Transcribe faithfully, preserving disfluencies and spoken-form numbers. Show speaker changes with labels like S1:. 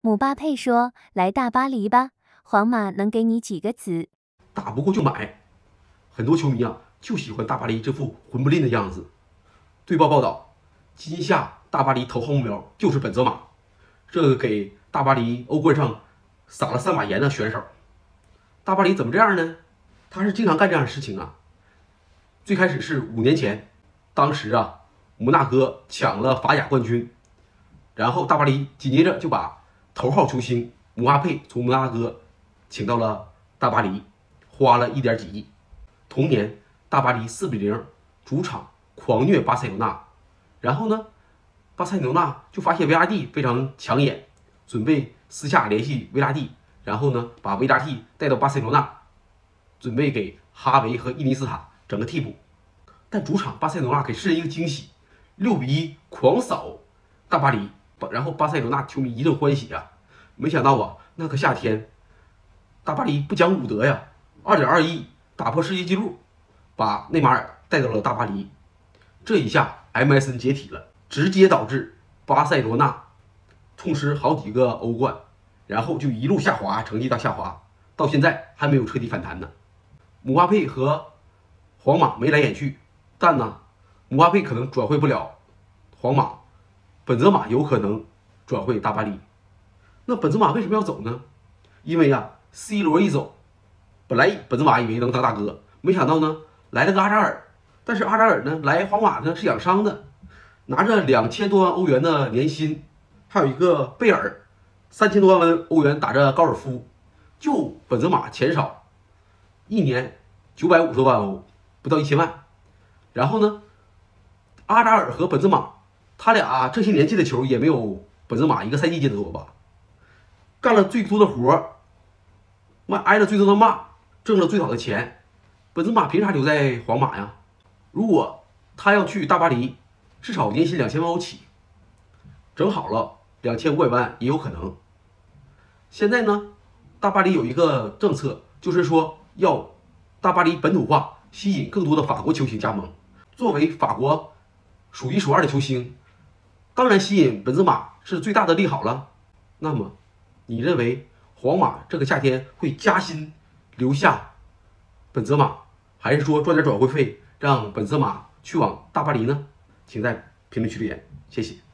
S1: 姆巴佩说：“来大巴黎吧，皇马能给你几个子。”
S2: 打不过就买。很多球迷啊，就喜欢大巴黎这副混不吝的样子。队报报道，今夏大巴黎头号目标就是本泽马，这个给大巴黎欧冠上撒了三把盐的选手。大巴黎怎么这样呢？他是经常干这样的事情啊。最开始是五年前，当时啊，摩纳哥抢了法甲冠军，然后大巴黎紧接着就把头号球星姆巴佩从摩纳哥请到了大巴黎，花了一点几亿。同年，大巴黎四比零主场狂虐巴塞罗那，然后呢，巴塞罗那就发现维拉蒂非常抢眼，准备私下联系维拉蒂，然后呢，把维拉蒂带到巴塞罗那，准备给哈维和伊尼斯塔整个替补。但主场巴塞罗那给世人一个惊喜，六比一狂扫大巴黎，然后巴塞罗那球迷一阵欢喜啊！没想到啊，那个夏天，大巴黎不讲武德呀，二点二亿打破世界纪录，把内马尔带到了大巴黎。这一下 M S N 解体了，直接导致巴塞罗那痛失好几个欧冠，然后就一路下滑，成绩大下滑，到现在还没有彻底反弹呢。姆巴佩和皇马眉来眼去，但呢，姆巴佩可能转会不了皇马，本泽马有可能转会大巴黎。那本泽马为什么要走呢？因为啊 ，C 罗一走，本来本泽马以为能当大哥，没想到呢来了个阿扎尔，但是阿扎尔呢来皇马呢是养伤的，拿着两千多万欧元的年薪，还有一个贝尔三千多万欧元打着高尔夫，就本泽马钱少，一年九百五十多万欧，不到一千万。然后呢，阿扎尔和本泽马，他俩这些年进的球也没有本泽马一个赛季进的多吧？干了最多的活，骂挨了最多的骂，挣了最少的钱，本泽马凭啥留在皇马呀？如果他要去大巴黎，至少年薪两千万欧起，整好了两千五百万也有可能。现在呢，大巴黎有一个政策，就是说要大巴黎本土化，吸引更多的法国球星加盟。作为法国数一数二的球星，当然吸引本泽马是最大的利好了。那么，你认为皇马这个夏天会加薪留下本泽马，还是说赚点转会费让本泽马去往大巴黎呢？请在评论区留言，谢谢。